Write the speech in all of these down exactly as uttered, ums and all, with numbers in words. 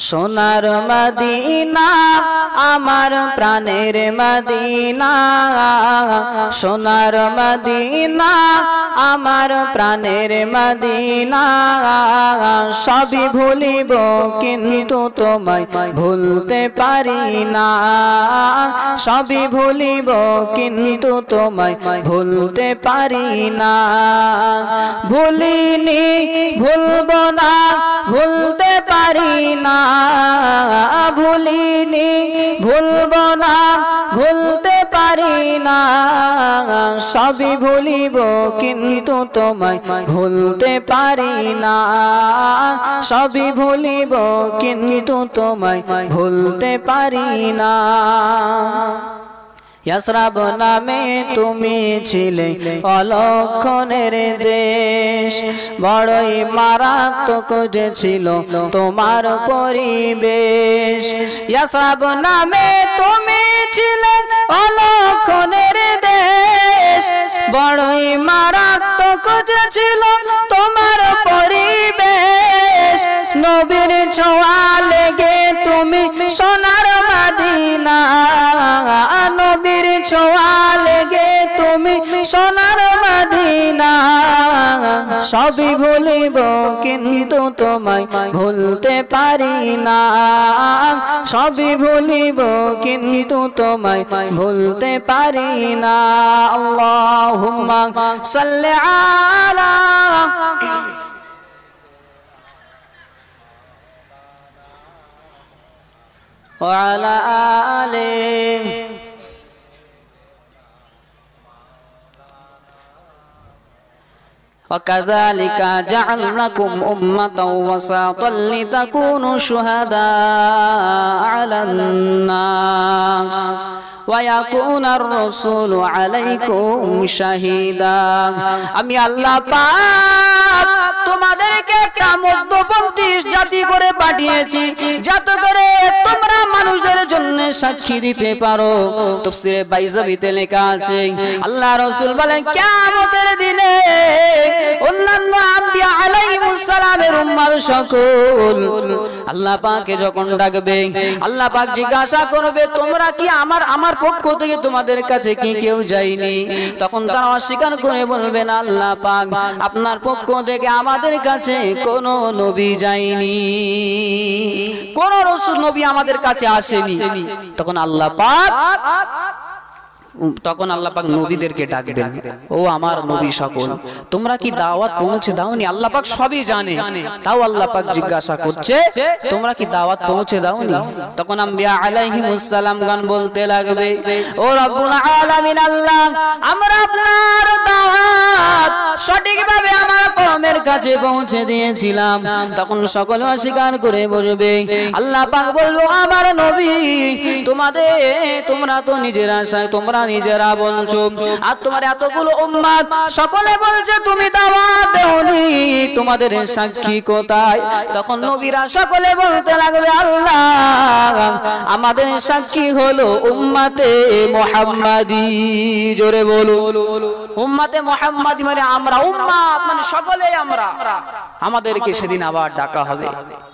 সোনার মদিনা আমার প্রাণের মদিনা, সোনার মদিনা আমার প্রাণের মদিনা। সবই ভুলিব কিন্তু তোমায় ভুলতে পারি না, সবই ভুলিব কিন্তু তোমায় ভুলতে পারি না। ভুলিনি ভুলব না ভুলতে পারি না, ভুলিনি ভুলব না ভুলতে পারি না। সবই ভুলিব কিন্তু তোমায় ভুলতে পারি না, সবই ভুলিব কিন্তু তোমায় ভুলতে পারি না। ইয়াসরাব নামে তুমি ছিলে অলক্ষণের দেশ, বড়ই মারাত্মক যে ছিল তোমার পরিবেশ। ইয়াসরাব নামে তুমি ছিলে অলক্ষণের দেশ, বড়ই মারাত্মক যে ছিল তোমার পরিবেশ। নবীর ছোঁয়া লেগে তুমি সোনার মদিনা, নবীর ছোঁয়া লেগে তুমি সোনার মদিনা। সবই ভুলিব কিন্তু তোমায় ভুলতে পারি না, সবই ভুলিব কিন্তু তোমায় ভুলতে পারি না। আল্লাহুম্মা সাল্লি আলা ওয়া আলা আলিহি وكذلك جعلناكم أمة وسطا لتكونوا شهداء على الناس ويكون الرسول عليكم شهيدا। আমি আল্লাহ পাক তোমাদেরকে একটা মধ্যপন্থী জাতি করে পাঠিয়েছি যাতে করে তোমরা মানুষদের জন্য সাক্ষী দিতে পারো। তাফসীরে বাইজাবিতে লেখা আছে আল্লাহ রাসূল বলেন কিয়ামতের দিনে অন্যান্য আম্বিয়া আলাইহিমুস সালামের উম্মত সকল আল্লাহ পাকে যখন ডাকবে, আল্লাহ পাক জিজ্ঞাসা করবে তোমরা কি আমার আমার পক্ষ থেকে তোমাদের কাছে কি কেউ যায়নি? তখন তারা অস্বীকার করে বলবেন আল্লাহ পাক আপনার পক্ষ থেকে আমাদের কাছে কোন নবী যায়নি, কোন রাসূল নবী আমাদের কাছে আসেনি। তখন আল্লাহ পাক তখন আল্লাহ পাক নবীদেরকে ডাকবেন, ও আমার নবী সকল তোমরা কি দাওয়াত পৌঁছে দাওনি? আল্লাহ পাক সবই জানে, তাও আল্লাহ পাক জিজ্ঞাসা করছে তোমরা কি দাওয়াত পৌঁছে দাওনি? তখন আম্বিয়া আলাইহিমুস সালাম গান বলতে লাগবে ও রব্বুল আলামিন আল্লাহ আমরা আপনার দাওয়াত সঠিকভাবে আমার কওমের কাছে পৌঁছে দিয়েছিলাম। তখন সকলে অস্বীকার করে বলবে, আল্লাহ পাক বলবো আমার নবী তোমাদের তোমরা তো নিজেরা তোমরা নিজেরা বলছো আর তোমার এতগুলো উম্মত সকলে বলছে তুমি দাওয়াত দেওনি, তোমাদের সাক্ষী কোথায়? তখন নবীরা সকলে বলতে লাগবে আল্লাহ আমাদের সাক্ষী হলো উম্মতে মুহাম্মাদি। জোরে বলো উম্মতে মুহাম্মাদি মানে আমরা উম্মত মানে সকলে আমরা। আমাদেরকে সেদিন আবার ডাকা হবে,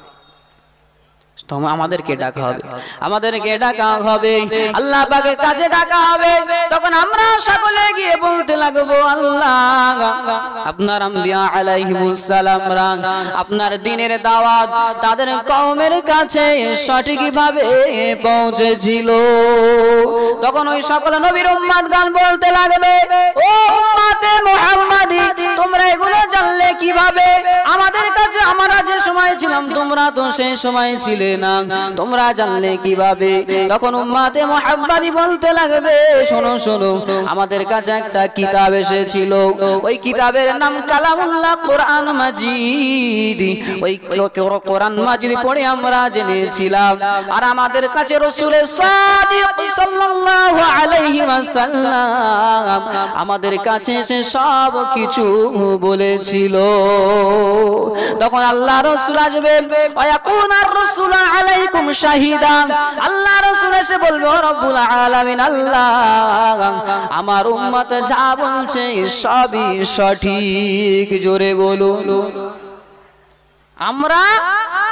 আমাদেরকে ডাকা হবে আমাদেরকে ডাকা হবে আল্লাহ পাকের কাছে ডাকা হবে। তখন আমরা সকলে গিয়ে বলতে লাগবো আল্লাহ আপনার আম্বিয়া আলাইহিমুস সালামরা আপনার দ্বীনের দাওয়াত তাদের কওমের কাছে সঠিকভাবে পৌঁছেছিল। তখন ওই সকল নবীর উম্মত গান বলতে লাগবে ও উম্মতে মুহাম্মাদি তোমরা এগুলো জানলে কিভাবে? আমাদের কাছে আমরা যে সময় ছিলাম তোমরা তো সেই সময় ছিলে না, তোমরা জানলে কিভাবে? তখন উম্মতে মুহাম্মাদি বলতে লাগবে শোনো শোনো আমাদের কাছে একটা কিতাব এসেছিল, ওই কিতাবের নাম কালামুল্লাহ কোরআন মাজিদ। ওই কোরআন মাজিদ পড়ে আমরা জেনেছিলাম আর আমাদের কাছে রাসূলের সাদিক সাল্লাল্লাহু আলাইহি ওয়াসাল্লাম আমাদের কাছে এসে সব কিছু বলেছিল। তখন আল্লাহ রাসূল আসবে ওয়ায়াকুনার রাসূল আলাইকুম শাহিদা, আল্লাহ রাসূল এসে বলবে ও রব্বুল আলামিন আল্লাহ আমার উম্মত যা বলছে সবই সঠিক। জোরে বলো আমরা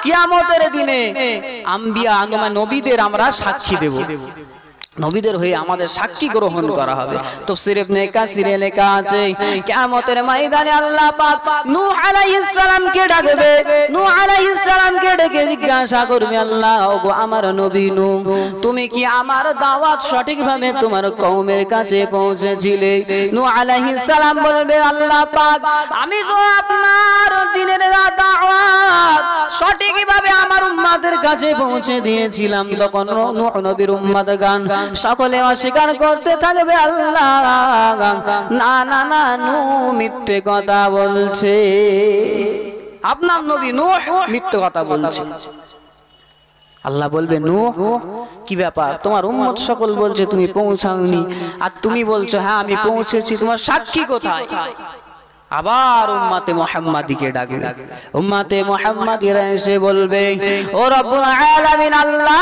কিয়ামতের দিনে আম্বিয়া আনমা নবীদের আমরা সাক্ষী দেব, নবীদের হয়ে আমাদের সাক্ষী গ্রহণ করা হবে। তাফসীর ইবনে কাসিরে লেখা আছে কিয়ামতের ময়দানে আল্লাহ পাক নূহ আলাইহিস সালামকে ডাকবে, নূহ আলাইহিস সালামকে ডেকে জিজ্ঞাসা করবে, আল্লাহ ওগো আমার নবী নূহ, তুমি কি আমার দাওয়াত সঠিকভাবে তোমার কওমের কাছে পৌঁছেছিলে? নূহ আলাইহিস সালাম বলবে, আল্লাহ পাক আমি তো আপনার দ্বীনের দাওয়াত সঠিকভাবে আমার উম্মতের কাছে পৌঁছে দিয়েছিলাম। তখন নূহ নবীর উম্মতগণ সকলে অস্বীকার করতে থাকবে, আল্লাহ না না না নূহ মিথ্যে কথা বলছে, আপনার নবী নূহ মিথ্যে কথা বলছে। আল্লাহ বলবে, নূহ কি ব্যাপার, তোমার উম্মত সকল বলছে তুমি পৌঁছাওনি, আর তুমি বলছো হ্যাঁ আমি পৌঁছেছি, তোমার সাক্ষী কোথায়? আবার উম্মতে মুহাম্মাদীকে ডাকবে, উম্মতে মুহাম্মাদীরা এসে বলবে, ও রব্বুল আলামিন আল্লাহ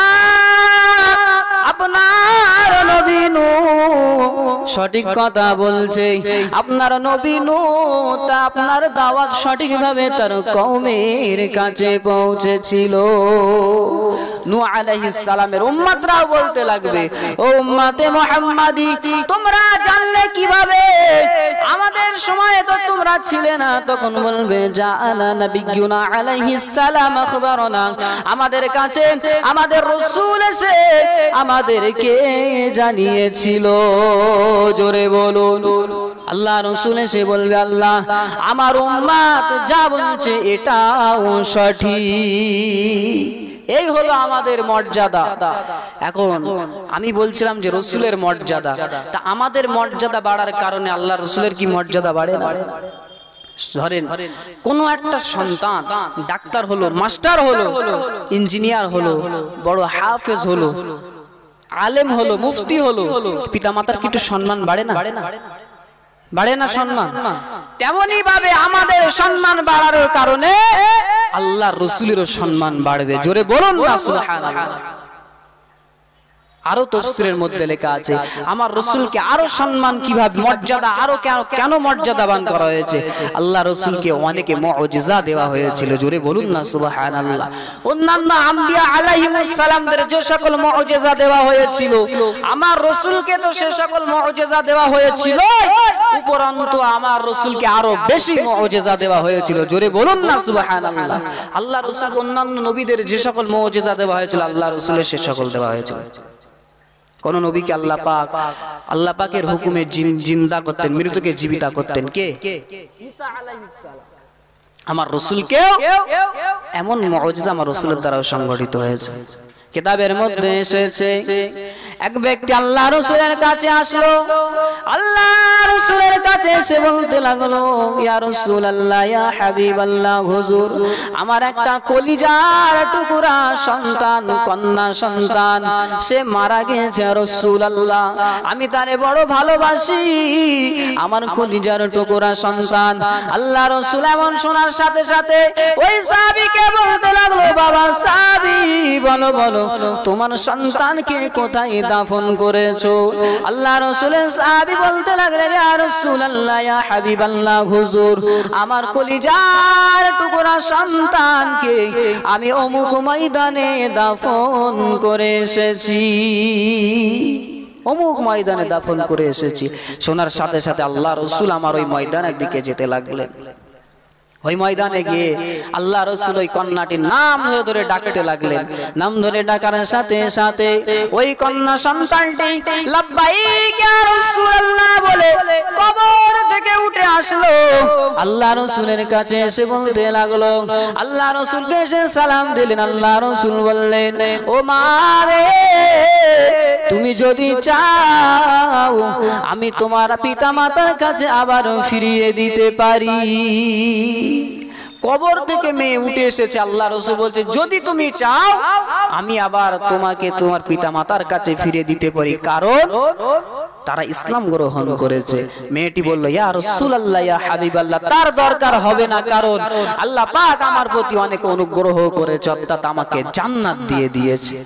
আপনার নবী নূহ সঠিক কথা বলছে, আপনার নবী নূহ তা আপনার দাওয়াত সঠিকভাবে তার কওমের কাছে পৌঁছেছিল। নূহ আলাইহিস সালামের উম্মতরাও বলতে লাগবে, ও উম্মতে মুহাম্মাদী তোমরা জানলে কিভাবে, আমাদের সময়ে তো তোমরা ছিলে না। তখন বলবে, জাআনা নবিয়ুনা আলাইহিস সালাম আখবারনা, আমাদের কাছে আমাদের রাসূল এসে আমাদেরকে জানিয়েছিল। জোরে বলুন, আল্লাহ রাসূল এসে বলবে, আল্লাহ আমার উম্মত যা বলছে এটাও সঠিক। এই হলো আমাদের মর্যাদা। এখন আমি বলছিলাম যে রসুলের মর্যাদা, তা আমাদের মর্যাদা বাড়ার কারণে আল্লাহ রসুলের কি মর্যাদা বাড়ে না? ধরেন কোন একটা সন্তান ডাক্তার হলো, মাস্টার হলো, ইঞ্জিনিয়ার হলো, বড় হাফেজ হলো, আলেম হলো, মুফতি হলো, পিতামাতার কি একটু সম্মান বাড়ে না? বাড়ে না সম্মান? তেমনি ভাবে আমাদের সম্মান বাড়ার কারণে আল্লাহর রাসূলেরও সম্মান বাড়বে। জোরে বলুন না সুবহানাল্লাহ। আরো তাফসীরের মধ্যে লেখা আছে আমার রাসূলকে আরো সম্মান কিভাবে, মর্যাদা আরো কেন মর্যাদাবান করা হয়েছে। আল্লাহ রাসূলকে অনেকে মুজিজা দেওয়া হয়েছিল। জোরে বলুন না সুবহানাল্লাহ। অন্যান্য আম্বিয়া আলাইহিস সালামদের যে সকল মুজিজা দেওয়া হয়েছিল, আমার রাসূলকে তো সে সকল মুজিজা দেওয়া হয়েছিল, উপরন্তু আমার রাসূলকে আরো বেশি মুজিজা দেওয়া হয়েছিল। জোরে বলুন না সুবহানাল্লাহ। আল্লাহ রাসূল অন্যান্য নবীদের যে সকল মুজিজা দেওয়া হয়েছিল, আল্লাহ রাসূলের সে সকল দেওয়া হয়েছিল। কোন নবীকে আল্লাহ পাক আল্লাহ পাকের হুকুমে জিন্দা করতেন, মৃতকে জীবিত করতেন কে? ঈসা আলাইহিস সালাম। আমার রাসূলকেও এমন মুজিজা আমার রাসূলের দ্বারা সংঘটিত হয়েছে। কিতাবের মধ্যে এসেছে এক ব্যক্তি আল্লাহ রাসূলের কাছে আসলো, আল্লাহ রাসূলের কাছে এসে বলতে লাগলো, ইয়া রাসূলুল্লাহ, ইয়া হাবিবাল্লাহ, হুজুর আমার একটা কলিজার টুকরা সন্তান, কন্যা সন্তান, সে মারা গেছে রাসূলুল্লাহ, আমি তারে বড় ভালোবাসি, আমার কলিজার টুকরা সন্তান। আল্লাহ রাসূল এমন শোনার সাথে সাথে ওই সাহাবীকে বলতে লাগলো, বাবা সাহাবী বলো বলো তোমার সন্তানকে কোথায় দাফন করেছো? আল্লাহ রাসূলের সাহাবী বলতে লাগলেন, ইয়া রাসূলুল্লাহ, ইয়া হাবিবাল্লাহ, হুজুর আমার কলিজার টুকরা সন্তানকে আমি অমুক ময়দানে দাফন করে এসেছি, অমুক ময়দানে দাফন করে এসেছি। শোনার সাথে সাথে আল্লাহ রাসূল আমার ওই ময়দানের দিকে যেতে লাগলেন। ওই ময়দানে গিয়ে আল্লাহ রাসূল ওই কন্যাটির নাম ধরে ডাকতে লাগলেন। নাম ধরে ডাকার সাথে সাথে ওই কন্যা সন্তানটি লাব্বাইক ইয়া রাসূলুল্লাহ বলে কবর থেকে উঠে আসলো। আল্লাহ রাসূলের কাছে এসে বলতে লাগলো, আল্লাহ রাসূলকে এসে সালাম দিলেন। আল্লাহ রাসূল বললেন, ও মা রে, তুমি যদি চাও আমি তোমার পিতামাতার কাছে আবার ফিরিয়ে দিতে পারি। কবর থেকে মেয়ে উঠে এসেছে, আল্লাহ রাসূল বলছে যদি তুমি চাও আমি আবার তোমাকে তোমার পিতামাতার কাছে ফিরিয়ে দিতে পারি, কারণ তারা ইসলাম গ্রহণ করেছে। মেয়েটি বলল, ইয়া রাসূলুল্লাহ, ইয়া হাবিবাল্লাহ, তার দরকার হবে না, কারণ আল্লাহ পাক আমার প্রতি অনেক অনুগ্রহ করেছে, অর্থাৎ আমাকে জান্নাত দিয়ে দিয়েছে,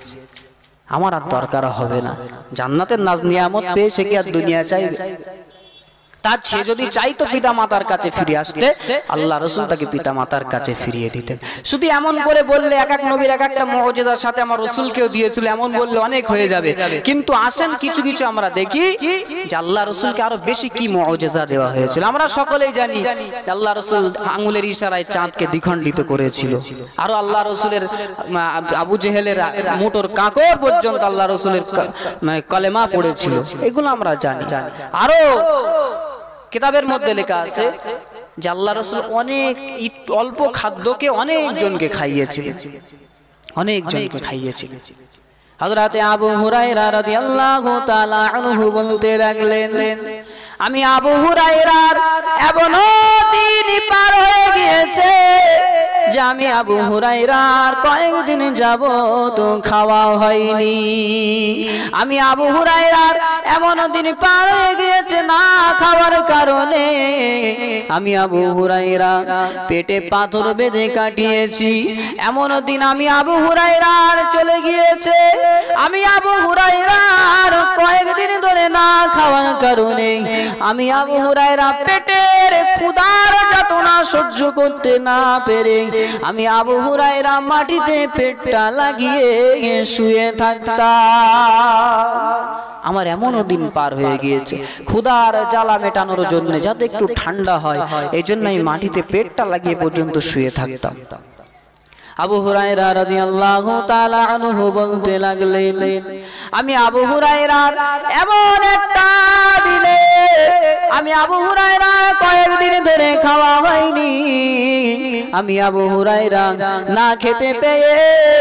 আমার আর দরকার হবে না। জান্নাতের নাজ নিয়ামত পেয়ে সে কি আর দুনিয়া চাইবে? তার সে যদি চাইতো পিতা মাতার কাছে ফিরে আসতে, আল্লাহ রাসূল তাকে পিতা মাতার কাছে ফিরিয়ে দিতেন। শুধু এমন করে বললে এক এক নবীর এক একটা মুজিজার সাথে আমার রাসূলকেও দিয়েছিল এমন বললে অনেক হয়ে যাবে, কিন্তু আসেন কিছু কিছু আমরা দেখি যে আল্লাহ রাসূলকে আরো বেশি কি মুজিজা দেওয়া হয়েছিল। আমরা সকলেই জানি আল্লাহ রাসূল আঙ্গুলের ইশারায় চাঁদকে দ্বিখণ্ডিত করেছিল, আরো আল্লাহ রাসূলের আবু জেহেলের মোটর কাঁকর পর্যন্ত আল্লাহ রাসূলের কলেমা পড়েছিল, এগুলো আমরা জানি। আরো কিতাবের মধ্যে লেখা আছে যে আল্লাহ রাসূল অনেক অল্প খাদ্যকে অনেক জনকে খাইয়েছিলেন, অনেক জনকে খাইয়েছিলেন। হযরত আবু হুরায়রা রাদিয়াল্লাহু তাআলা আনহু বলতে লাগলেন, আমি আবু হুরায়রার এমন দিন পার হয়ে গিয়েছে যে আমি আবু হুরায়রার কয়েকদিন যাবত খাওয়া হয়নি। আমি আবু হুরায়রার এমন দিন পার হয়ে গিয়েছে না খাওয়ার কারণে আমি আবু হুরায়রা পেটে পাথর বেঁধে কাটিয়েছি। এমন দিন আমি আবু হুরায়রার চলে গিয়েছে, আমি আবু হুরায়রার কয়েকদিন ধরে না খাওয়ার কারণে আমি আবু হুরায়রা পেটের ক্ষুধার যাতনা সহ্য করতে না পেরে আমি আবু হুরায়রা মাটিতে পেটটা লাগিয়ে শুয়ে থাকতাম। আমার এমনও দিন পার হয়ে গিয়েছে ক্ষুধার জ্বালা মেটানোর জন্য, যাতে একটু ঠান্ডা হয় এই জন্য আমি মাটিতে পেটটা লাগিয়ে পর্যন্ত শুয়ে থাকতাম। আবু হুরায়রা রাদিয়াল্লাহু তাআলা আনহু বলতে লাগলেন, আমি আবু হুরায়রার এমন একটা দিনে আমি আবু হুরায়রা কয়েকদিন ধরে খাওয়া হয়নি, আমি আবু হুরায়রা না খেতে পেয়ে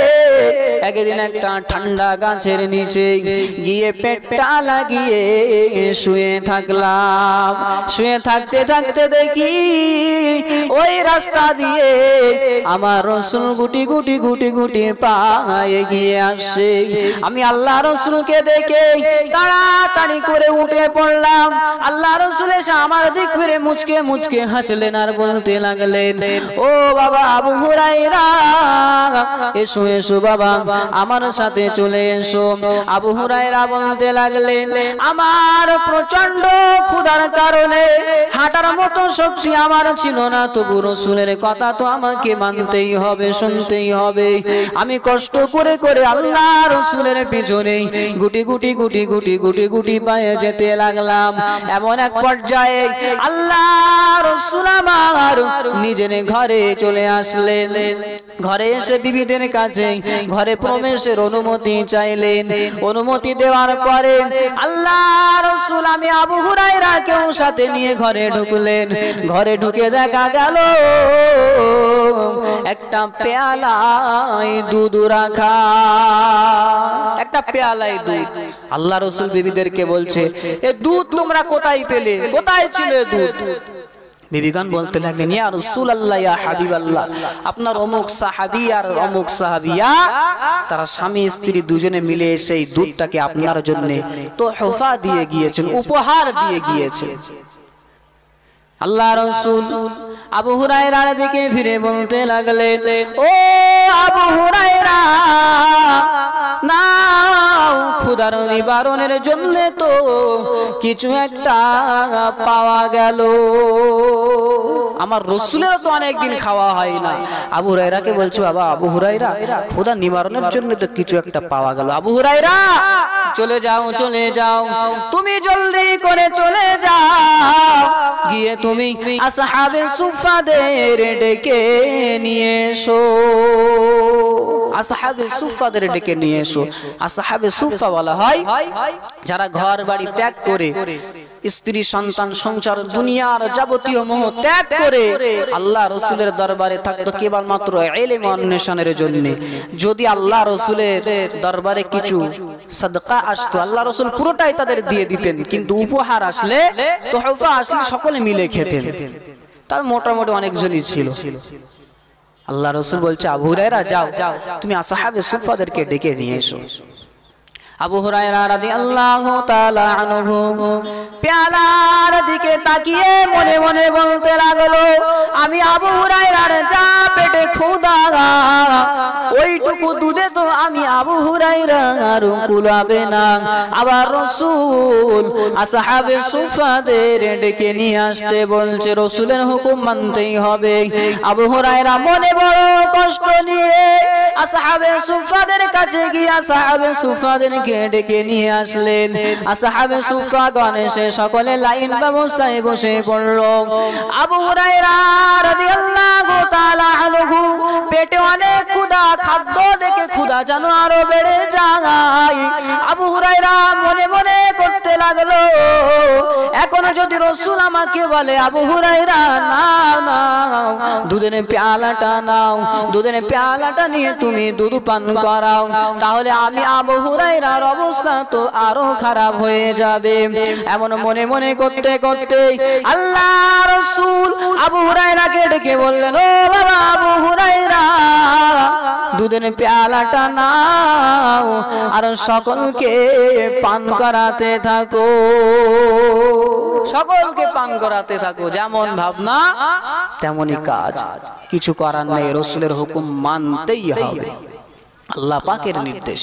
একদিন একটা ঠান্ডা গাছের নিচে গিয়ে পেটটা লাগিয়ে শুয়ে থাকলাম। শুয়ে থাকতে থাকতে দেখি ওই রাস্তা দিয়ে আমার রাসূল গুটি গুটি গুটি গুটি পায়ে গিয়ে আসে। আমি আল্লাহ রাসূলকে দেখে তাড়াতাড়ি করে উঠে পড়লাম। আল্লাহ রাসূল এসে আমার দিক ফিরে মুচকে মুচকে হাসলেন আর বলতে লাগলেন, ও বাবা আবু হুরায়রা, এসো এসো বাবা আমার সাথে চলে এসো। আবু হুরায়রা বলতে লাগলেন, আমার প্রচন্ড ক্ষুধার কারণে হাঁটার মতো শক্তি আমার ছিল না, তবু রাসূলের কথা তো আমাকে মানতেই হবে, শুনতেই হবে। আমি কষ্ট করে করে আল্লাহ রাসূলের পিছনে গুটি গুটি গুটি গুটি গুটি গুটি পায়ে যেতে লাগলাম। এমন এক পর্যায়ে আল্লাহ রাসূল আমার নিজের ঘরে চলে আসলেন। ঘরে এসে বিবিদের কাছে ঘরে প্রবেশের অনুমতি চাইলেন। অনুমতি দেওয়ার পরে আল্লাহ রাসূল আমি আবু হুরায়রাকেও সাথে নিয়ে ঘরে ঢুকলেন। ঘরে ঢুকে দেখা গেল একটা পেয়ালায় দুধ রাখা, একটা পেয়ালায় দুধ। আল্লাহ রাসূল বিবিদেরকে বলছে, এ দুধ তোমরা কোথায় পেলে, কোথায় ছিল দুধ? বিবিগণ বলতে লাগলেন, ইয়া রাসূলুল্লাহ, ইয়া হাবিবাল্লাহ, আপনার অমুক সাহাবী আর অমুক সাহাবিয়া তারা স্বামী স্ত্রী দুজনে মিলে সেই দুধটাকে আপনার জন্য তোহফা দিয়ে গিয়েছেন, উপহার দিয়ে গিয়েছেন। আল্লাহ রাসূল আবু হুরায়রার দিকে ফিরে বলতে লাগলেন, ও আবু হুরায়রা, নাও ক্ষুধার নিবারণের জন্য তো কিছু একটা পাওয়া গেল। আমার রাসূলের তো অনেকদিন খাওয়া হয় না। আবু হুরায়রাকে বলছো, বাবা আবু হুরায়রা, ক্ষুধা নিবারণের জন্য তো কিছু একটা পাওয়া গেল। আবু হুরায়রা চলে যাও, চলে যাও, তুমি জলদি করে চলে যাও, গিয়ে তুমি আসহাবে সুফাদের ডেকে নিয়ে এসো। আসহাবে সুফাদের ডেকে নিয়ে এসো। আসহাবে সুফা বলা হয় যারা ঘর বাড়ি ত্যাগ করে, স্ত্রী সন্তান সংসার দুনিয়ার যাবতীয় মোহ ত্যাগ করে আল্লাহ রাসূলের দরবারে থাকতো কেবলমাত্র ইলম অন্বেষণের জন্য। যদি আল্লাহ রাসূলের দরবারে কিছু সাদকা আসতো, আল্লাহ রাসূল পুরোটাই তাদের দিয়ে দিতেন, কিন্তু উপহার আসলে, তোহফা আসলে সকলে মিলে খেতেন। তার মোটামুটি অনেকজনই ছিল। আল্লাহ রাসূল বলছে, আবু হুরায়রা যাও, তুমি আসহাবে সুফাদেরকে ডেকে নিয়ে এসো। আবু হুরায়রা রাদিয়াল্লাহু তাআলা আনহু পেয়ালার দিকে তাকিয়ে মনে মনে বলতে লাগলো, আমি আবু হুরায়রার যা পেটে ক্ষুধা ওইটুকু দুধে তো আমি আবু হুরায়রা আর কুলাবে না। আবার রাসূল আসহাবে সুফাদের ডেকে নিয়ে আসতে বলছে, রাসূলের হুকুম মানতেই হবে। আবু হুরায়রা মনে বড় কষ্ট নিয়ে আসহাবে সুফাদের কাছে গিয়ে আসহাবে সুফাদের ডেকে নিয়ে আসলেন। আসহাবে সুফাগণ এসে সকলে লাইন ব্যবস্থায় বসে পড়ল। আবু হুরায়রা রাদিয়াল্লাহু তাআলা আনহু পেটে অনেক ক্ষুধা, খাদ্য দেখে ক্ষুধা যেন আরো বেড়ে যায়। আবু হুরায়রা মনে মনে করতে লাগলো, এখনো যদি রাসূল আমাকে বলে আবু হুরায়রা নাও নাও দুধের পেয়ালাটা নাও, দুধের পেয়ালাটা নিয়ে তুমি দুধ পান করাও, তাহলে আমি আবু হুরায়রার অবস্থা তো আরো খারাপ হয়ে যাবে। এমন মনে মনে করতে করতে আল্লাহ রাসূল আবু হুরায়রাকে ডেকে বললেন, ও বাবা আবু হুরায়রা, দুধের পেয়ালাটা নাও আর সকলকে পান করাতে থাকো, সকলকে পান করাতে থাকো। যেমন ভাবনা তেমনই কাজ, কিছু করার নেই, রাসূলের হুকুম মানতেই হবে, আল্লাহ পাকের নির্দেশ।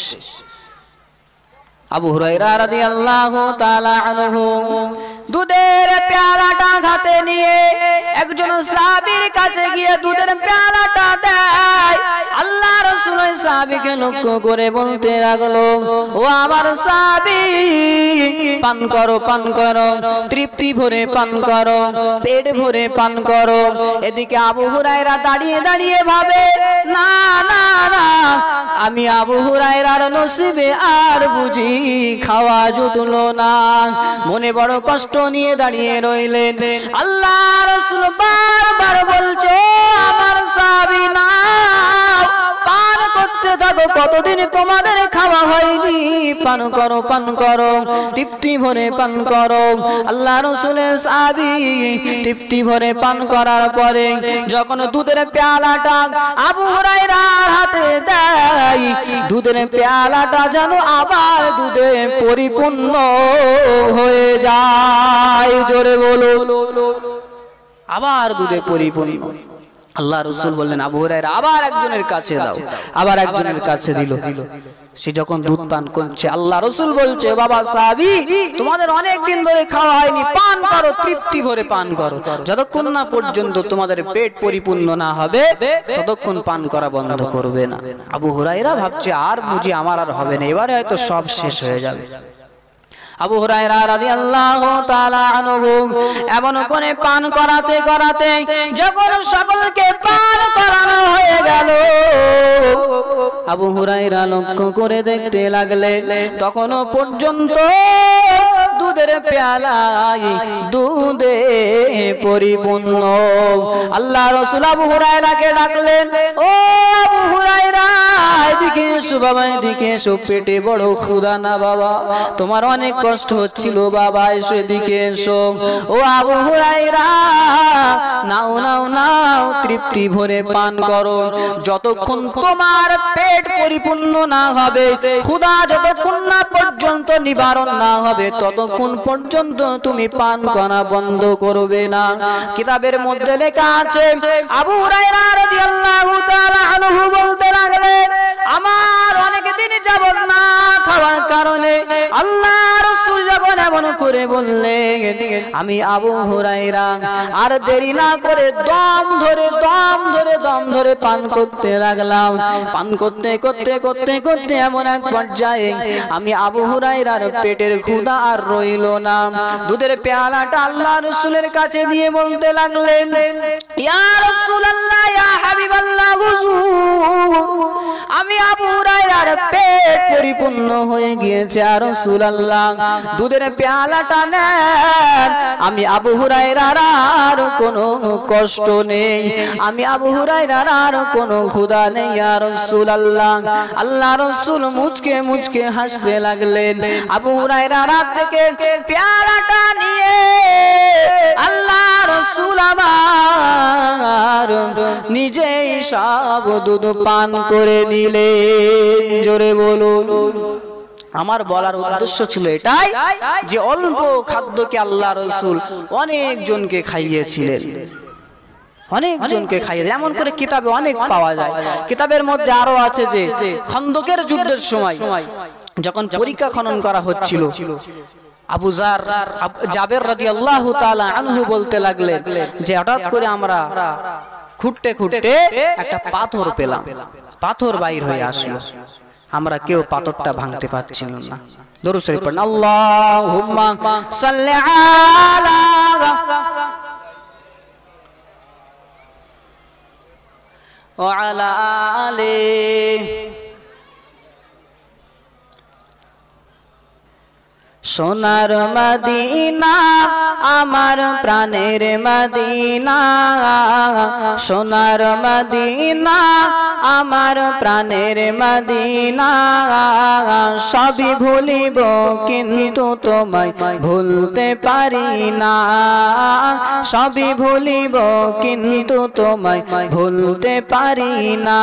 আবু হুরায়রা রাদিয়াল্লাহু তাআলা আনহু দুধের পেয়ালাটা হাতে নিয়ে একজন সাহাবীর কাছে গিয়ে দুধের পেয়ালাটা দেয়। আল্লাহ রাসূল ওই সাহাবীকে লক্ষ্য করে বলতে লাগলো, ও আমার সাহাবী, পান করো পান করো, তৃপ্তি ভরে পান করো, পেট ভরে পান করো। এদিকে আবু হুরায়রা দাঁড়িয়ে দাঁড়িয়ে ভাবে, না না না, আমি আবু হুরায়রার নসিবে আর বুঝি খাওয়া জুটলো না। মনে বড় কষ্ট নিয়ে দাঁড়িয়ে রইলেন। আল্লাহ রাসূল বারবার বলছে, আমার সাহাবী না, পান করতে থাকো, কতদিন তোমাদের খাওয়া হয়নি, পান করো পান করো, তৃপ্তি ভরে পান করো। আল্লাহ রাসূলের সাহাবী তৃপ্তি ভরে পান করার পরে যখন দুধের পেয়ালাটা আবু হুরায়রার হাতে দেয়, দুধের পেয়ালাটা যেন আবার দুধে পরিপূর্ণ হয়ে যায়। জোরে বলো, আবার দুধে পরিপূর্ণ। আল্লাহ রাসূল বললেন, আবু হুরায়রা আবার একজনের কাছে দাও, আবার একজনের কাছে দিল। সে যখন দুধ পান করছে, আল্লাহ রাসূল বলছে, বাবা সাহাবী, তোমাদের অনেক দিন ধরে খাওয়া হয়নি, পান করো, তৃপ্তি ভরে পান করো, যতক্ষণ না পর্যন্ত তোমাদের পেট পরিপূর্ণ না হবে ততক্ষণ পান করা বন্ধ করবে না। আবু হুরায়রা ভাবছে, আর বুঝি আমার আর হবে না, এবারে হয়তো সব শেষ হয়ে যাবে। আবু হুরায়রা রাদিয়াল্লাহু তাআলা আনহু এমন করে পান করাতে করাতে যখন সকলকে পান করানো হয়ে গেল, আবু হুরায়রা লক্ষ্য করে দেখতে লাগলেন, তখনও পর্যন্ত দুধের পেয়ালায় দুধে পরিপূর্ণ। আল্লাহ রাসূল আবু হুরায়রাকে ডাকলেন, ও আবু হুরায়রা, এদিকে এসো বাবা, এদিকে এসো, পেটে বড় ক্ষুধা না বাবা, তোমার অনেক কষ্ট হচ্ছিল বাবা, এসো এদিকে এসো। ও আবু হুরায়রা, নাও নাও নাও, তৃপ্তি ভরে পান করো, যতক্ষণ তোমার পেট পরিপূর্ণ না হবে, ক্ষুধা যতক্ষণ না পর্যন্ত নিবারণ না হবে, ততক্ষণ পর্যন্ত তুমি পান করা বন্ধ করবে না। কিতাবের মধ্যে লেখা আছে, আবু হুরায়রা রাদিয়াল্লাহু তাআলা আনহু বলতে লাগলেন, আমার অনেক দিন যাবত না খাওয়ার কারণে আল্লাহ রাসূল যখন এমন করে বললেন, আমি আবু হুরায়রা আর দেরি না করে দম ধরে দম ধরে দম ধরে পান করতে লাগলাম। পান করতে করতে করতে করতে এমন এক পর্যায়ে আমি আবু হুরায়রার পেটের ক্ষুধা আর রইল না। দুধের পেয়ালাটা আল্লাহ রাসূলের কাছে দিয়ে বলতে লাগলেন, ইয়া রাসূলুল্লাহ, ইয়া হাবিবাল্লাহ, হুজুর, আমি আবু হুরায়রার পেট পরিপূর্ণ হয়ে গিয়েছে, আর রাসূলুল্লাহ দুধের পেয়ালাটা নেন, আমি আবু হুরায়রার আর কোনো কষ্ট নেই, আমি আবু হুরায়রার আর কোনো ক্ষুধা নেই, ইয়া রাসূলুল্লাহ। আল্লাহ রাসূল মুচকে মুচকে হাসতে লাগলেন। আবু হুরায়রার হাত থেকে পেয়ালাটা নিয়ে আল্লাহ রাসূল আমার নিজেই সব দুধ পান করে নিলেন। জোরে বলুন, আমার বলার উদ্দেশ্য ছিল এটাই যে অল্প খাদ্যকে আল্লাহ রাসূল অনেক জনকে খাইয়েছিলেন, অনেক জনকে খাইয়ে। যেমন করে কিতাবে অনেক পাওয়া যায়। কিতাবের মধ্যে আরো আছে যে খন্দকের যুদ্ধের সময় যখন পরীক্ষা খনন করা হচ্ছিল, আবু জার জাবের রাদিয়াল্লাহু তাআলা আনহু বলতে লাগলেন যে হঠাৎ করে আমরা খুঁটতে খুঁটতে একটা পাথর পেলাম, পাথর বাইর হয়ে আসলো, আমরা কেউ পাথরটা ভাঙতে পারছিলাম না। দরুদ শরীফ পড়ুন, আল্লাহুম্মা সাল্লি আলা ওয়া আলা আলিহি। সোনার মদিনা আমার প্রাণের মদিনা, সোনার মদিনা আমার প্রাণের মদিনা, সবই ভুলিব কিন্তু তোমায় ভুলতে পারি না, সবই ভুলিব কিন্তু তোমায় ভুলতে পারি না,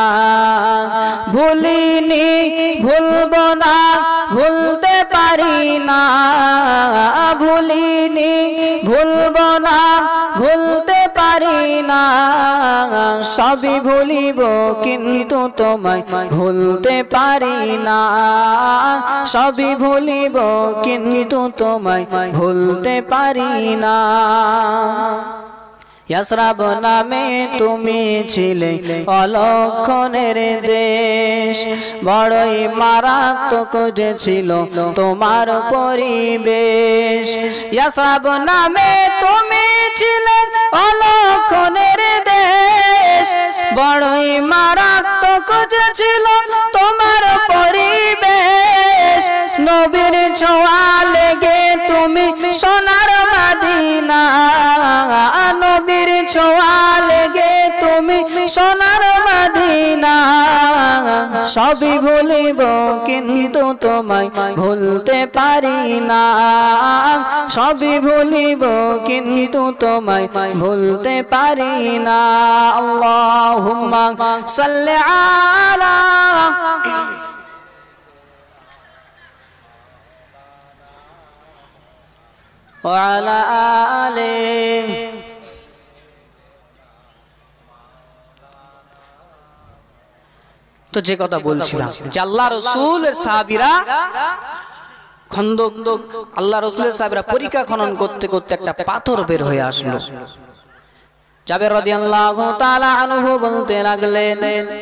ভুলিনি ভুলব না ভুলতে পারি না, ভুলিনি ভুলব না ভুলতে পারি না, সবই ভুলিব কিন্তু তোমায় ভুলতে পারি না, সবই ভুলিব কিন্তু তোমায় ভুলতে পারি না। ইয়াসরাব নামে তুমি ছিলে অলক্ষণের দেশ, বড়ই মারাত্মক যে ছিল তোমার পরিবেশ। ইয়াসরাব নামে তুমি ছিলে অলক্ষণের দেশ, বড়ই মারাত্মক যে ছিল তোমার পরিবেশ। নবীর ছোঁয়া লেগে তুমি সোনার মদিনা, নবীর ছোঁয়া লেগে তুমি সোনার মদিনা, সবই ভুলিব কিন্তু তোমায় ভুলতে পারি না, সবই ভুলিব কিন্তু তোমায় ভুলতে পারি না। আল্লাহুম্মা সাল্লি আলা ওয়া আলা আলিহি। তো যে কথা বলছিলাম যে আল্লাহ রাসূলের সাহাবীরা খন্দক, আল্লাহ রাসূলের সাহাবীরা পরীক্ষা খনন করতে করতে একটা পাথর বের হয়ে আসলো। জাবের রাদিয়াল্লাহু তাআলা আনহু বলতে লাগলেন,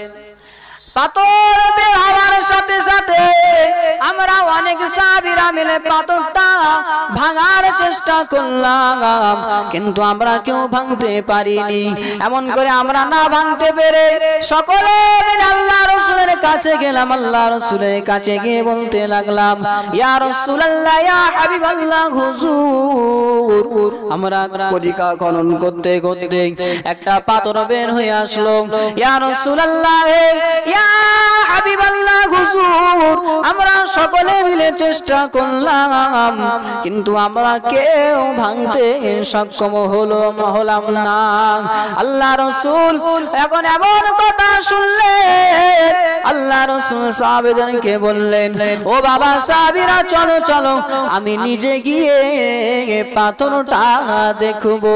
পাথর বের হওয়ার সাথে সাথে আমরা অনেক সাহাবীরা মিলে পাথরটা ভাঙার চেষ্টা করলাম, কিন্তু আমরা কেউ ভাঙতে পারিনি। এমন করে আমরা না ভাঙতে পেরে সকলে মিলে আল্লাহ রাসূলের কাছে গেলাম। আল্লাহ রাসূলের কাছে গিয়ে বলতে লাগলাম, ইয়া রাসূলুল্লাহ, ইয়া হাবিবাল্লাহ, হুজুর, আমরা পরীক্ষা খনন করতে করতে একটা পাথর বের হয়ে আসলো। ইয়া রাসূলুল্লাহ, ইয়া হাবিবাল্লাহ, হুজুর, আমরা সকলে মিলে চেষ্টা করলাম কিন্তু আমরা কেউ ভাঙতে সক্ষম হলো হলাম না। আল্লাহ রাসূল এখন এমন কথা শুনলেন, আল্লাহ রাসূল সাহাবীদেরকে বললেন, ও বাবা সাহাবীরা, চলো চলো আমি নিজে গিয়ে পাথরটা দেখবো,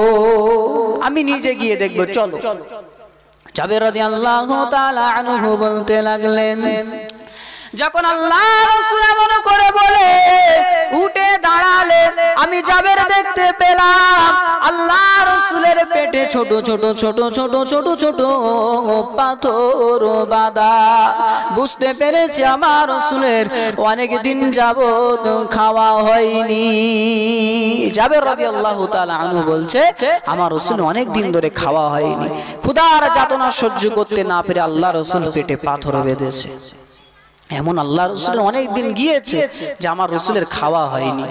আমি নিজে গিয়ে দেখবো, চলো। জাবের রাদিয়াল্লাহু তাআলা আনহু বলতে লাগলেন, যখন আল্লাহ রাসূল এমন করে বলে উঠে দাঁড়ালেন, আমি জাবের দেখতে পেলাম আল্লাহ রাসূলের পেটে ছোট ছোট ছোট ছোট ছোট ছোট পাথর বাঁধা। বুঝতে পেরেছি আমার রাসূলের অনেক দিন যাবত খাওয়া হয়নি। জাবের রাদিয়াল্লাহু তাআলা আনহু বলছে, আমার রাসূল অনেক দিন ধরে খাওয়া হয়নি। ক্ষুধার যাতনা সহ্য করতে না পেরে আল্লাহ রাসূল পেটে পাথর বেঁধেছে। এমন আল্লাহ রাসূলের অনেক দিন গিয়েছে যে আমার রাসূলের খাওয়া হয়নি,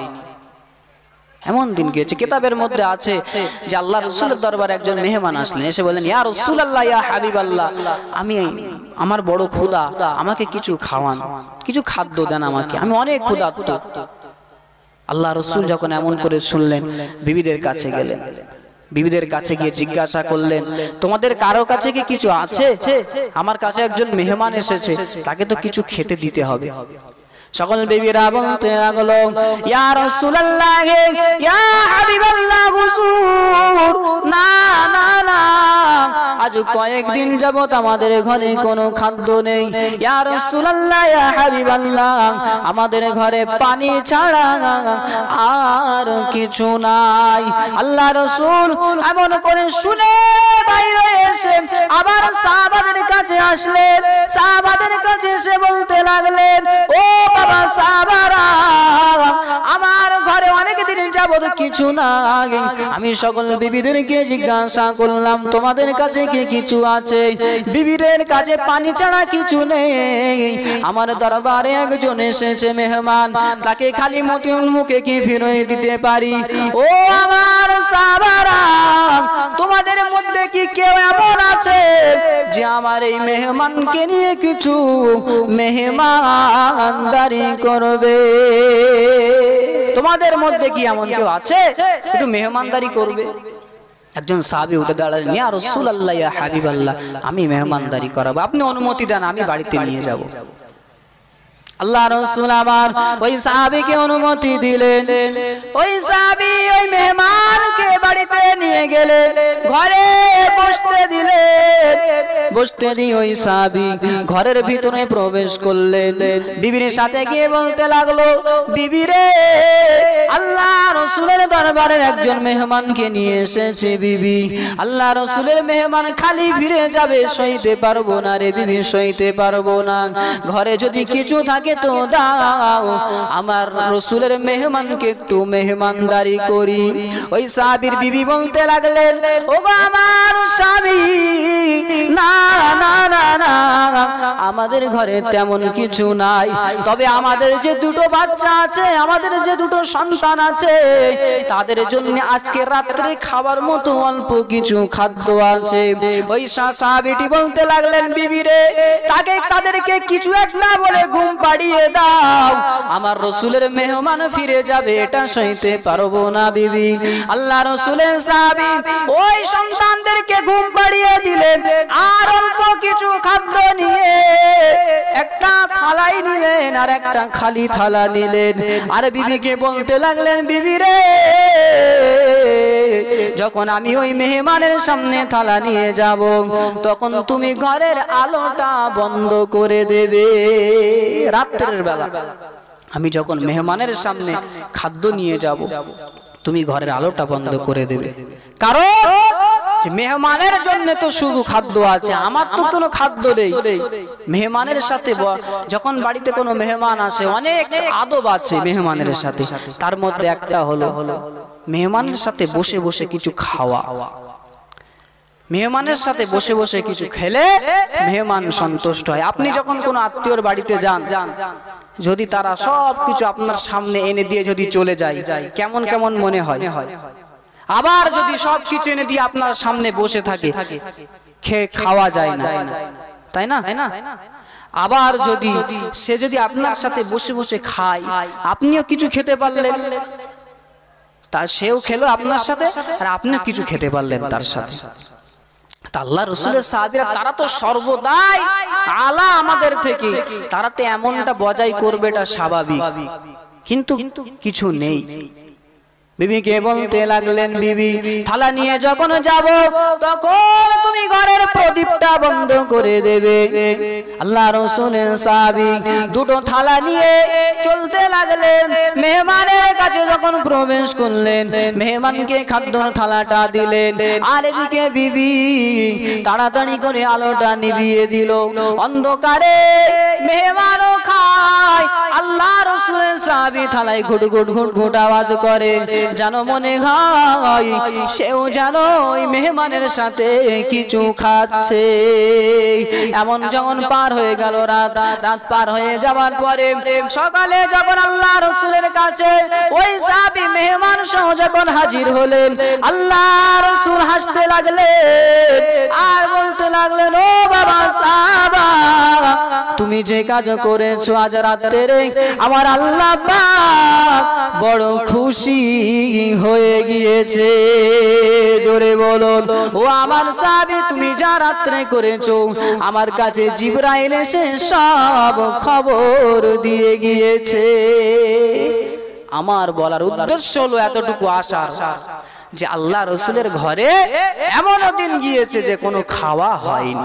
এমন দিন গিয়েছে। কিতাবের মধ্যে আছে যে আল্লাহ রাসূলের দরবারে একজন মেহমান আসলেন, এসে বললেন, ইয়া রাসূলুল্লাহ, ইয়া হাবিবাল্লাহ, আমি আমার বড় ক্ষুধা, আমাকে কিছু খাওয়ান, কিছু খাদ্য দেন আমাকে, আমি অনেক ক্ষুধার্ত। আল্লাহ রাসূল যখন এমন করে শুনলেন, বিবিদের কাছে গেলেন, বিবিদের কাছে গিয়ে জিজ্ঞাসা করলেন, তোমাদের কারো কাছে কি কিছু আছে? আমার কাছে একজন মেহমান এসেছে, তাকে তো কিছু খেতে দিতে হবে। সকল বিবিরা বলতে লাগলো ইয়া রাসূলুল্লাহ ইয়া হাবিবাল্লাহ হুজুর না না না আজ কয়েকদিন যাবত আমাদের ঘরে কোনো খাদ্য নেই ইয়া রাসূলুল্লাহ ইয়া হাবিবাল্লাহ আমাদের ঘরে পানি ছাড়া আর কিছু নাই আল্লাহ রাসূল এমন করে শুনে বাইরে এসে আবার সাহাবাদের কাছে আসলেন সাহাবাদের কাছে এসে বলতে লাগলেন ও বাবা সাহাবারা আমার ঘরে অনেক দিন যাবত কিছু নাই আমি সকল বিবিদেরকে জিজ্ঞাসা করলাম তোমাদের কাছে কি কিছু আছে বিবিদের কাছে পানি ছাড়া কিছু নেই আমার দরবারে একজন এসেছে মেহমান তাকে খালি মতি মুখে কি ফিরিয়ে দিতে পারি ও আমার সাহাবারা তোমাদের মধ্যে কি কেউ এমন আছে যে আমার এই মেহমানকে নিয়ে কিছু মেহমানদারি করবে তোমাদের মধ্যে কি এমন কেউ আছে একটু মেহমানদারি করবে একজন সাহাবী উঠে দাঁড়ালেন ইয়া রাসূলুল্লাহ ইয়া হাবিবাল্লাহ আমি মেহমানদারি করাবো আপনি অনুমতি দেন আমি বাড়িতে নিয়ে যাব আল্লাহ রাসূল আবার ওই সাহাবীকে অনুমতি দিলেন ওই সাহাবী ওই মেহমানকে বাড়িতে নিয়ে গেলেন ঘরে বসতে দিলেন বসতে দিয়ে ওই সাহাবী ঘরের ভিতরে প্রবেশ করলেন বিবির সাথে গিয়ে বলতে লাগলো বিবি রে আল্লাহ রাসূলের দরবারের একজন মেহমানকে নিয়ে এসেছে বিবি আল্লাহ রাসূলের মেহমান খালি ফিরে যাবে সইতে পারবো না রে বিবি সইতে পারবো না ঘরে যদি কিছু থাকে তো দাও আমার রাসূলের মেহমানকে একটু মেহমানদারি করি ওই সাহাবীর বিবি বলতে লাগলেন ওগো আমার স্বামী না না না না আমাদের ঘরে তেমন কিছু নাই তবে আমাদের যে দুটো বাচ্চা আছে আমাদের যে দুটো সন্তান আছে তাদের জন্য আজকে রাতে খাবার মতো অল্প কিছু খাদ্য আছে ওই সাহাবীটি বলতে লাগলেন বিবি রে তাকে তাদেরকে কিছু একটা বলে ঘুম পাড়িয়ে দাও আমার রাসূলের মেহমান ফিরে যাবে এটা সইতে পারবো না বিবি আল্লাহ রাসূলের সাহাবী ওই সন্তানদেরকে ঘুম পাড়িয়ে দিলেন আর অল্প কিছু খাদ্য নিয়ে একটা থালাই নিলেন আর একটা খালি থালা নিলেন আর বিবিকে বলতে লাগলেন বিবি রে যখন আমি ওই মেহমানের সামনে থালা নিয়ে যাব তখন তুমি ঘরের আলোটা বন্ধ করে দেবে রাতের বেলা আমি যখন মেহমানের সামনে খাদ্য নিয়ে যাব তুমি ঘরের আলোটা বন্ধ করে দেবে কারণ মেহমানের জন্য তো শুধু খাদ্য আছে আমার তো কোনো খাদ্য নেই মেহমানের সাথে যখন বাড়িতে কোনো মেহমান আসে অনেক আদব আছে মেহমানের সাথে তার মধ্যে একটা হলো মেহমানের সাথে বসে বসে কিছু খাওয়া মেহমানের সাথে বসে বসে কিছু খেলে মেহমান সন্তুষ্ট হয় আপনি যখন কোনো আত্মীয়র বাড়িতে যান যদি তারা সবকিছু আপনার সামনে এনে দিয়ে যদি চলে যায় কেমন কেমন মনে হয় আবার যদি সবকিছু এনে দিয়ে আপনার সামনে বসে থাকে খেয়ে খাওয়া যায় না তাই না আবার যদি সে যদি আপনার সাথে বসে বসে খায় আপনিও কিছু খেতে পারলেন তা সেও খেলো আপনার সাথে আর আপনিও কিছু খেতে পারলেন তার সাথে আল্লাহ রাসূলের সাহাবীরা তারা তো সর্বদাই আলা আমাদের থেকে তারা তো এমনটা বজায় করবে এটা স্বাভাবিক কিন্তু কিছু নেই বিবিকে বলতে লাগলেন বিবি থালা নিয়ে যখন যাব তখন তুমি ঘরের প্রদীপটা বন্ধ করে দেবে আল্লাহ রাসূলের সাহাবী দুটো থালা নিয়ে চলতে লাগলেন মেহমানের কাছে যখন প্রবেশ করলেন মেহমানকে খাদ্যর থালাটা দিলেন আর এদিকে বিবি তাড়াতাড়ি করে আলোটা নিভিয়ে দিল অন্ধকারে মেহমানও খায় আল্লাহ রাসূলের সাহাবী থালায় ঘুট ঘুট ঘুট ঘুট আওয়াজ করে জানো মনে হয় সেও জানো ওই মেহমানের সাথে কিছু খাচ্ছে এমন যখন পার হয়ে গেল রাত রাত পার হয়ে যাওয়ার পরে সকালে যখন আল্লাহ রাসূলের কাছে ওই সাহাবী মেহমান সহ যখন হাজির হলেন আল্লাহ রাসূল হাসতে লাগলেন আর বলতে লাগলেন ও বাবা সাহাবা তুমি যে কাজ করেছো আজ রাতে আমার আল্লাহ পাক বড় খুশি হয়ে গিয়েছে জোরে বলো ও আমার সাহাবী তুমি যা রাত্রে করেছো আমার কাছে জিবরাইল এসে সব খবর দিয়ে গিয়েছে। আমার বলার উদ্দেশ্য হলো এতটুকু আশা যে আল্লাহ রসুলের ঘরে এমনও দিন গিয়েছে যে কোনো খাওয়া হয়নি,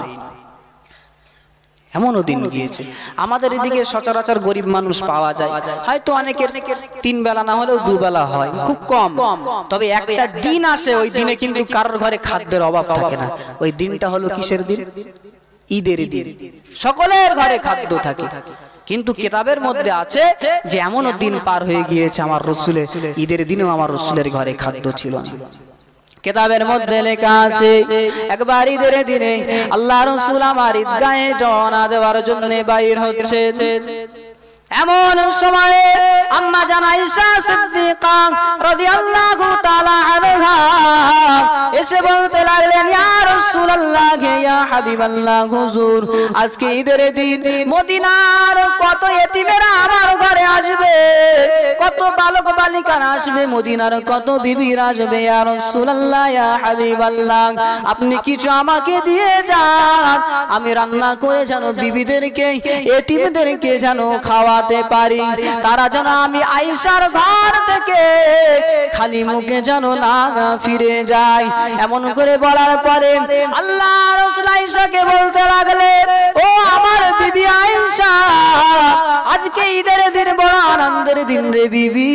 এমনও দিন গিয়েছে। আমাদের এদিকে সচরাচর গরিব মানুষ পাওয়া যায়, হয়তো অনেকের তিন বেলা না হলেও দুবেলা হয়, খুব কম। তবে একটা দিন আসে, ওই দিনে কিন্তু কারোর ঘরে খাদ্যের অভাব থাকে না। ওই দিনটা হলো কিসের দিন? ঈদের দিন। সকলের ঘরে খাদ্য থাকে। কিন্তু কিতাবের মধ্যে আছে যে এমনও দিন পার হয়ে গিয়েছে আমার রসুলের, ঈদের দিনেও আমার রসুলের ঘরে খাদ্য ছিল না। কিতাবের মধ্যে লেখা আছে একবার ঈদের দিনে আল্লাহ রসুল আমার ঈদগাহে রওনা দেওয়ার জন্য বাইর হচ্ছে। এমন সময়ে আম্মা জান আয়েশা সিদ্দিকা রাদিয়াল্লাহু তাআলা আনহা এসে বলতে লাগলেন, ইয়া রাসূলুল্লাহ, ইয়া হাবিবাল্লাহ, হুজুর আজকে ঈদের দিন মদিনার কত এতিমেরা আমার ঘরে আসবে, কত বালক বালিকারা আসবে, মদিনার কত বিবিরা আসবে। ইয়া রাসূলুল্লাহ, ইয়া হাবিবাল্লাহ, আপনি কিছু আমাকে দিয়ে যান, আমি রান্না করে যেন বিবিদেরকে এতিমদেরকে যেন খাওয়াতে পারি, তারা যেন আমি আয়েশার ঘর থেকে খালি মুখে যেন না ফিরে যায়। এমন করে বলার পরে আল্লাহ রাসূল আয়েশাকে বলতে লাগলেন, ও আমার বিবি আয়েশা, আজকে ঈদের দিন বড় আনন্দের দিন রে বিবি,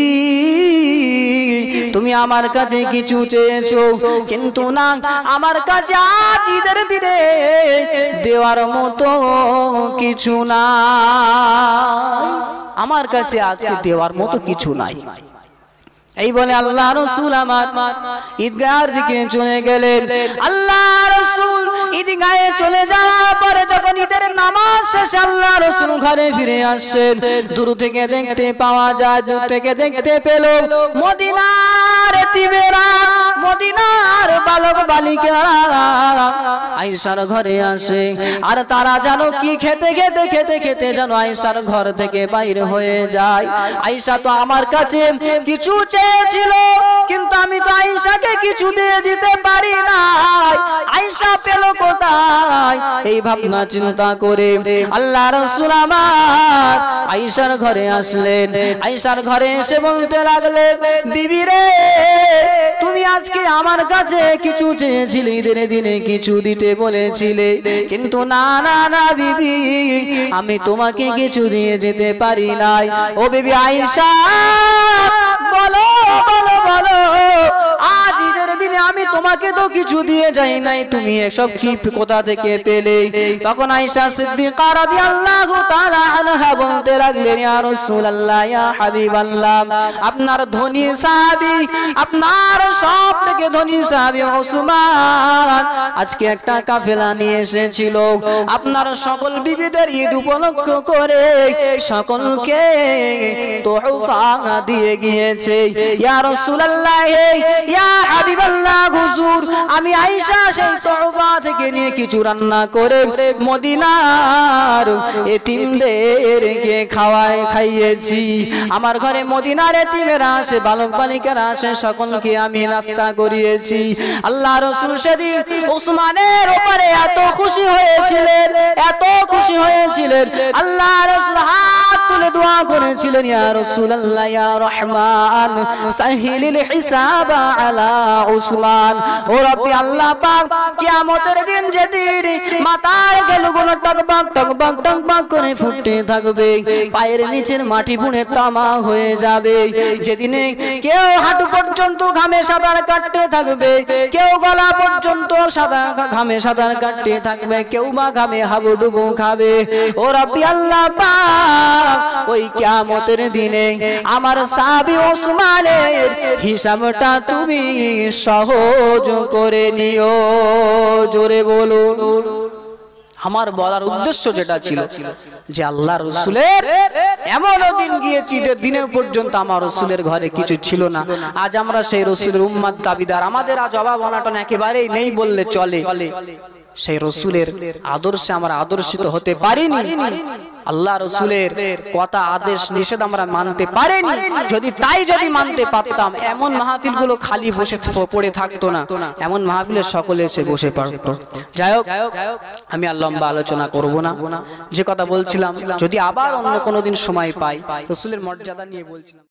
তুমি আমার কাছে কিছু চেয়েছো, কিন্তু না, আমার কাছে আজ ঈদের দিনে দেওয়ার মতো কিছু না, আমার কাছে আজকে দেওয়ার মতো কিছু নাই। এই বলে আল্লাহ রাসূল আমার ঈদগাহের দিকে চলে গেলেন। আল্লাহ রাসূল ঈদগাহে চলে যাওয়ার পরে যখন ঈদের নামাজ শেষে আল্লাহ রাসূল ঘরে ফিরে আসছেন, দূর থেকে দেখতে পাওয়া যায়, দূর থেকে দেখতে পেল মদিনার এতিমেরা, মদিনার বালক বালিকারা আয়েশার ঘরে আসে। আর তারা জানো কি খেতে খেতে খেতে খেতে যেন আয়েশার ঘর থেকে বাইরে হয়ে যায়। আয়েশা তো আমার কাছে কিছু চেয়েছিল, কিন্তু আমি তো আয়েশাকে কিছু দিয়ে যেতে পারি না, আয়েশা পেল কোথায়? এই ভাবনা চিন্তা করে আল্লাহ রাসূল আমার আয়েশার ঘরে আসলেন। আয়েশার ঘরে এসে বলতে লাগলেন, বিবি রে, তুমি আজকে আমার কাছে কিছু চেয়েছিলে, ঈদের দিনে কিছু দিতে বলেছিলে, কিন্তু না না না বিবি, আমি তোমাকে কিছু দিয়ে যেতে পারি নাই। ও বিবি আয়েশা, বলো বলো বলো, আজ ঈদের দিনে আমি তোমাকে তো কিছু দিয়ে যাই নাই, তুমি এসব কি কোথা থেকে পেলে? তখন আয়েশা সিদ্দিকা রাদিয়াল্লাহু তাআলা আনহা বলতে লাগলেন, ইয়া রাসূলুল্লাহ, ইয়া হাবিবাল্লাহ, আপনার ধনী সাহাবী, আপনার সব থেকে ধনী সাহাবী ওসমান আজকে একটা কাফেলা নিয়ে এসেছিল, আপনার সকল বিবিদের ঈদ উপলক্ষ করে সকলকে তোহফা দিয়ে গিয়েছে। ইয়া রাসূলুল্লাহ, ইয়া হাবিবাল্লাহ, হুজুর আমি আয়েশা সেই তোহফা থেকে নিয়ে কিছু রান্না করে মদিনার এতিমদেরকে খাওয়ায় খাইয়েছি। আমার ঘরে মদিনার এতিমেরা আসে, বালক বালিকারা আসে, সকলকে আমি নাস্তা করিয়েছি। আল্লাহ রাসূল সেদিন ওসমানের উপরে এত খুশি হয়েছিলেন, এত খুশি হয়েছিলেন, আল্লাহ রাসূল হাত তুলে দোয়া করেছিলেন, ইয়া রাসূলুল্লাহ, ইয়া রহমান সাহিলিল হিসাব আলা উসমান। ও রব্বি আল্লাহ পাক, কিয়ামতের দিন যেদিন মাথার গেলুগুলো টকবক টকবক টকবক করে ফুটতে থাকবে, পায়ের নিচের মাটি পুড়ে তামা হয়ে যাবে, যেদিনে কেউ হাঁটু পর্যন্ত ঘামে সাঁতার কাটতে থাকবে, কেউ গলা পর্যন্ত সাদা ঘামে সাঁতার কাটতে থাকবে, কেউ বা ঘামে হাবুডুবু খাবে। ও রব্বি আল্লাহ পাক, ওই কিয়ামতের দিনে আমার সাহাবী ওসমানের হিসাবটা তুমি সহজ করে নিও। জোরে বলুন। আমার বলার উদ্দেশ্য যেটা ছিল যে আল্লাহ রসুলের এমনও দিন গিয়েছি যে দিনের পর্যন্ত আমার রসুলের ঘরে কিছু ছিল না। আজ আমরা সেই রসুলের উম্মত দাবিদার, আমাদের আজ অভাব অনাটন একেবারেই নেই বললে চলে। সেই রসুলের আদর্শে আমরা আদর্শিত হতে পারিনি, আল্লাহ রসুলের কথা আদেশ নিষেধ আমরা মানতে পারিনি। যদি তাই যদি মানতে পারতাম, এমন মাহফিল গুলো খালি বসে পড়ে থাকতো না, এমন মাহফিলে সকলে এসে বসে পড়তো। যাই হোক, আমি আর লম্বা আলোচনা করব না। যে কথা বলছিলাম, যদি আবার অন্য কোনো দিন সময় পাই, রসুলের মর্যাদা নিয়ে বলছিলাম।